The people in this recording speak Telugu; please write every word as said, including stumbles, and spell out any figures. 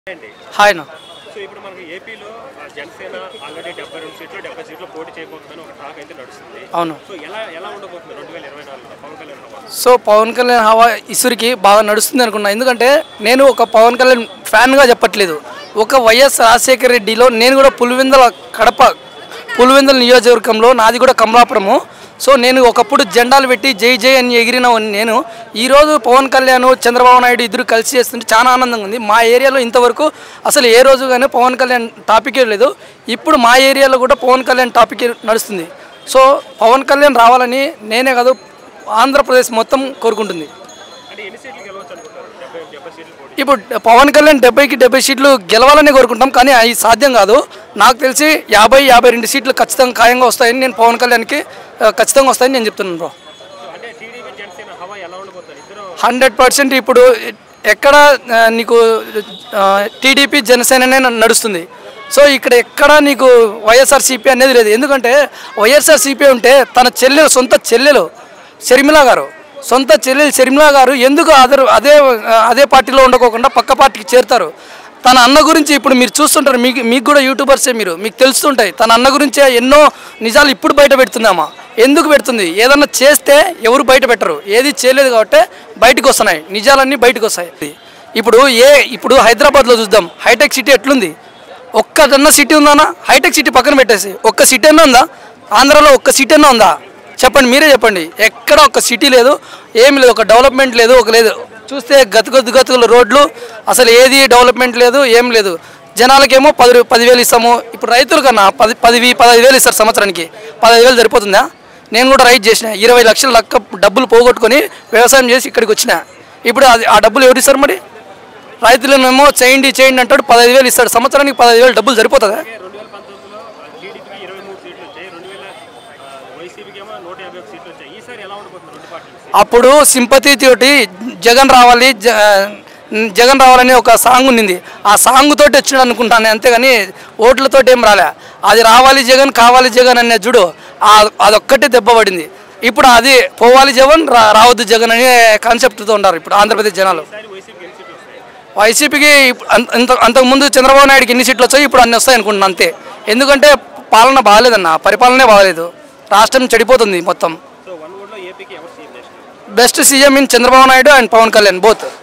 హాయ్ నా సో ఇప్పుడు మనకి ఏపీలో జనసేన ఆల్రెడీ డెబ్బై రెండు సీట్లు డెబ్బై సీట్లు పోటీ చేయబోతుందని ఒక టాక్ అయితే నడుస్తుంది. అవును. సో ఎలా ఎలా ఉండబోతుంది రెండు వేల ఇరవై నాలుగులో పవన్ కళ్యాణ్ హవా? సో పవన్ కళ్యాణ్ హవా ఇసురికి బాగా నడుస్తుంది అనుకున్నా. ఎందుకంటే నేను ఒక పవన్ కళ్యాణ్ ఫ్యాన్గా చెప్పట్లేదు. ఒక వైఎస్ రాజశేఖర రెడ్డిలో నేను కూడా పులివెందుల కడప పులివెందుల నియోజకవర్గంలో నాది కూడా కమలాపురము. సో నేను ఒకప్పుడు జెండాలు పెట్టి జై జై అని ఎగిరిన నేను ఈరోజు పవన్ కళ్యాణ్ చంద్రబాబు నాయుడు ఇద్దరు కలిసి చేస్తుంటే చాలా ఆనందంగా ఉంది. మా ఏరియాలో ఇంతవరకు అసలు ఏ రోజు కానీ పవన్ కళ్యాణ్ టాపికే లేదు. ఇప్పుడు మా ఏరియాలో కూడా పవన్ కళ్యాణ్ టాపిక్ నడుస్తుంది. సో పవన్ కళ్యాణ్ రావాలని నేనే కాదు ఆంధ్రప్రదేశ్ మొత్తం కోరుకుంటుంది. ఇప్పుడు పవన్ కళ్యాణ్ డెబ్బైకి డెబ్బై సీట్లు గెలవాలని కోరుకుంటాం, కానీ అది సాధ్యం కాదు. నాకు తెలిసి యాభై యాభై రెండు సీట్లు ఖచ్చితంగా ఖాయంగా వస్తాయని నేను పవన్ కళ్యాణ్కి ఖచ్చితంగా వస్తాయని నేను చెప్తున్నాను బ్రో. హండ్రెడ్ పర్సెంట్ ఇప్పుడు ఎక్కడ నీకు టీడీపీ జనసేననే నడుస్తుంది. సో ఇక్కడ ఎక్కడ నీకు వైఎస్ఆర్సీపీ అనేది లేదు. ఎందుకంటే వైఎస్ఆర్సీపీ ఉంటే తన చెల్లెలు సొంత చెల్లెలు షర్మిల గారు సొంత చెల్లెలు షర్మిల గారు ఎందుకు అదర్ అదే అదే పార్టీలో ఉండకోకుండా పక్క పార్టీకి చేరుతారు. తన అన్న గురించి ఇప్పుడు మీరు చూస్తుంటారు, మీకు మీకు కూడా యూట్యూబర్సే మీరు మీకు తెలుస్తుంటాయి. తన అన్న గురించే ఎన్నో నిజాలు ఇప్పుడు బయట పెడుతుందామా? ఎందుకు పెడుతుంది? ఏదన్నా చేస్తే ఎవరు బయట పెట్టరు, ఏది చేయలేదు కాబట్టి బయటకు వస్తున్నాయి, నిజాలన్నీ బయటకు వస్తాయి. ఇప్పుడు ఏ ఇప్పుడు హైదరాబాద్లో చూద్దాం, హైటెక్ సిటీ ఎట్లుంది? ఒక్కదన్న సిటీ ఉందానా? హైటెక్ సిటీ పక్కన పెట్టేసి ఒక్క సిటీ అన్నా ఉందా? ఆంధ్రాలో ఒక్క సిటీ అన్నా ఉందా? చెప్పండి, మీరే చెప్పండి. ఎక్కడ ఒక సిటీ లేదు, ఏమి లేదు, ఒక డెవలప్మెంట్ లేదు, ఒక లేదు. చూస్తే గతుగతు గతుకుల రోడ్లు, అసలు ఏది డెవలప్మెంట్ లేదు, ఏం లేదు. జనాలకేమో పది పదివేలు ఇస్తాము. ఇప్పుడు రైతుల కన్నా పది పది పదహైదు వేలు ఇస్తారు సంవత్సరానికి. పదహైదు వేలు సరిపోతుందా? నేను కూడా రైతు చేసిన ఇరవై లక్షల లక్క డబ్బులు పోగొట్టుకొని వ్యవసాయం చేసి ఇక్కడికి వచ్చిన. ఇప్పుడు అది ఆ డబ్బులు ఎవరు ఇస్తారు? మరి రైతులనేమో చేయండి చేయండి అంటాడు, పదహైదు వేలు ఇస్తాడు. సంవత్సరానికి పదహైదు వేలు డబ్బులు సరిపోతుందా? అప్పుడు సింపతి తోటి జగన్ రావాలి జగన్ రావాలని ఒక సాంగ్ ఉండింది. ఆ సాంగ్ తోటి వచ్చినాడు అనుకుంటాను, అంతేగాని ఓట్లతో ఏం రాలే. అది రావాలి జగన్ కావాలి జగన్ అనే చూడు, అదొక్కటే దెబ్బ పడింది. ఇప్పుడు అది పోవాలి జగన్ రావద్దు జగన్ అనే కాన్సెప్ట్తో ఉన్నారు ఇప్పుడు ఆంధ్రప్రదేశ్ జనాలు. వైసీపీకి అంత అంతకుముందు చంద్రబాబు నాయుడుకి ఎన్ని సీట్లు వచ్చాయి, ఇప్పుడు అన్ని వస్తాయి అనుకుంటున్నాను అంతే. ఎందుకంటే పాలన బాగాలేదన్న, పరిపాలనే బాగాలేదు, రాష్ట్రం చెడిపోతుంది మొత్తం. Best CM in Chandrababu Naidu and Pawan Kalyan both.